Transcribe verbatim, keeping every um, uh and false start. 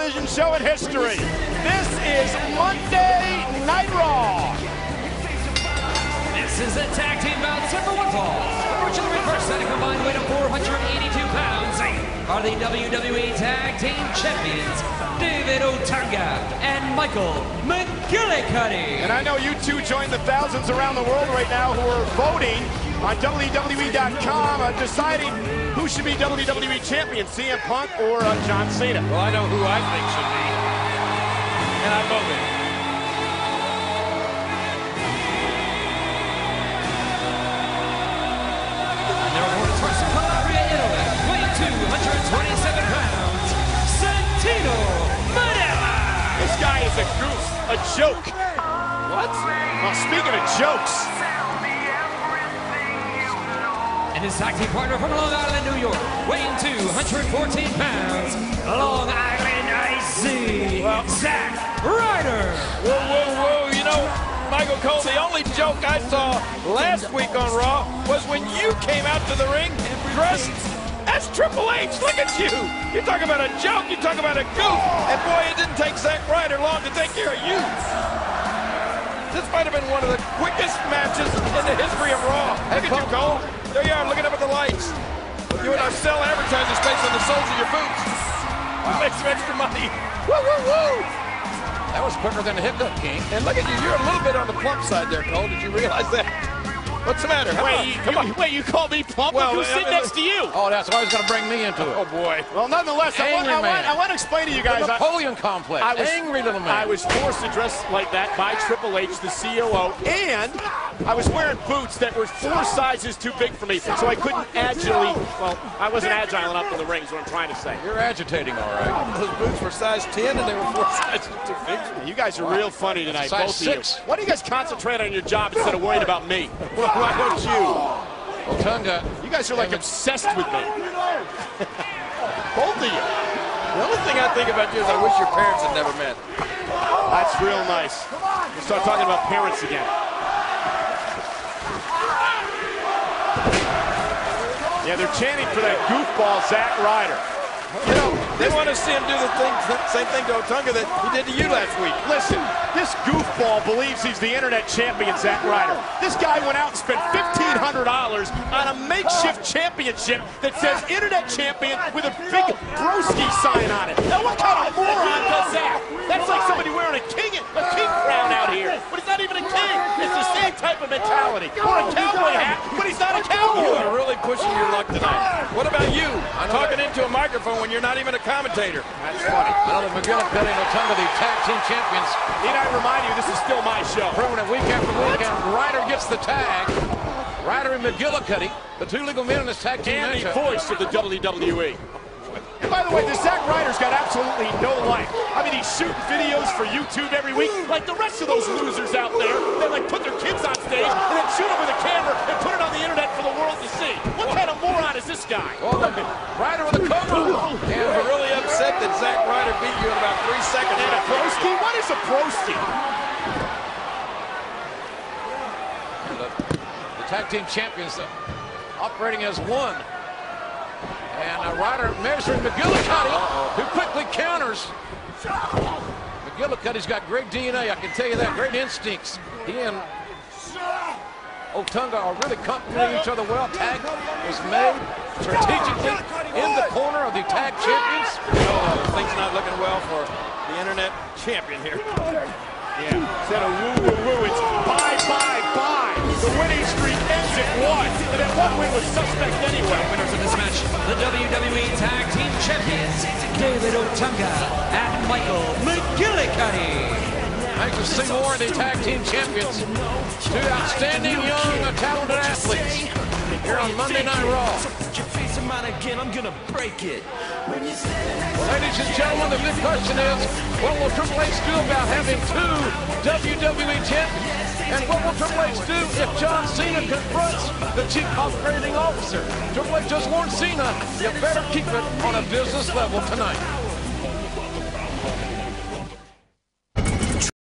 television show in history. This is Monday Night Raw. This is a tag team bout for one fall. Unfortunately, first at a combined weight of four hundred eighty-two pounds are the W W E Tag Team Champions, David Otunga and Michael McGillicuddy. And I know you two join the thousands around the world right now who are voting on W W E dot com, uh, deciding who should be W W E champion, C M Punk or uh, John Cena. Well, I know who I think should be, and I voted. And their opponents from Calabria, Italy, weighing two hundred twenty-seven pounds, Santino Marella. This guy is a goof, a joke. What? Well, speaking of jokes. And his tag team partner from Long Island, New York, weighing two hundred fourteen pounds, Long Island I C, Well, Zack Ryder. Whoa, whoa, whoa, you know, Michael Cole, the only joke I saw last week on Raw was when you came out to the ring dressed as Triple H. Look at you. You talk about a joke, you talk about a goof, and boy, it didn't take Zack Ryder long to take care of you. This might have been one of the quickest matches in the history of Raw. Look at you, Cole. There you are, looking up at the lights. You and our sell advertising space on the soles of your boots. You make some extra money. Woo, woo, woo. That was quicker than a hiccup, King. And look at you, you're a little bit on the plump side there, Cole. Did you realize that? What's the matter? Wait, you, Come on. you, wait, you call me plump? Well, Who's I sitting mean, next to you? Oh, that's why he's going to bring me into it. Oh, boy. Well, nonetheless, I want, Angry I, want, man. I want to explain to you The guys. I, Napoleon complex. I was, Angry little man. I was forced to dress like that by Triple H, the C O O, and I was wearing boots that were four sizes too big for me, so I couldn't agilely, well, I wasn't agile enough in the ring is what I'm trying to say. You're agitating, all right. Those boots were size ten and they were four sizes too big. You guys are real funny tonight, Size both six. of you. Why don't you guys concentrate on your job instead of worrying about me? Why don't you? Otunga. You guys are like obsessed with me. Both of you. The only thing I think about you is I wish your parents had never met. That's real nice. We'll start talking about parents again. Yeah, they're chanting for that goofball Zack Ryder. You know, they want to see him do the thing, same thing to Otunga that he did to you last week. Listen, this goofball believes he's the internet champion, Zack Ryder. This guy went out and spent fifteen hundred dollars on a makeshift championship that says internet champion with a big broski sign on it. Now, what kind of moron does that? That's like somebody wearing a king, a king crown out here, but he's not even a king. It's the same type of mentality. Or a cowboy hat, but he's not a You cowboy. are really pushing your luck tonight. What about you? Talking into a microphone when you're not even a commentator. That's funny. I know that McGillicuddy and Otunga, the tag team champions, Need I remind you, this is still my show. proving it week after week, and Ryder gets the tag. Ryder and McGillicuddy, the two legal men in this tag team And the matchup. voice of the W W E. And by the way, this Zack Ryder's got absolutely no life. I mean, he's shooting videos for YouTube every week, like the rest of those losers out there. They like put their kids on stage and then shoot them with a camera and put it on the internet for the world to see. What kind of moron is this guy? Oh, the Ryder with a cover. And we're really upset that Zack Ryder beat you in about three seconds. And a broski? What is a broski? The, the tag team champions uh, operating as one. And uh, Ryder measuring McGillicuddy, who quickly counters. McGillicuddy's got great D N A, I can tell you that, great instincts. He and Otunga are really complementing each other well. Tag was made strategically in the corner of the tag champions. Oh, things not looking well for the internet champion here. Yeah, instead of woo, woo, woo, it's bye, bye, bye. The winning streak ends at one. And that one win was suspect anyway. Winners of this match, the W W E Tag Team Champions, David Otunga and Michael McGillicuddy. Thanks to see more of the tag team champions. Two outstanding young uh, talented athletes here on Monday Night Raw. Ladies and gentlemen, the big question is, what will Triple H do about having two W W E champions? And what will Triple H do if John Cena confronts the chief operating officer? Triple H just warned Cena, you better keep it on a business level tonight.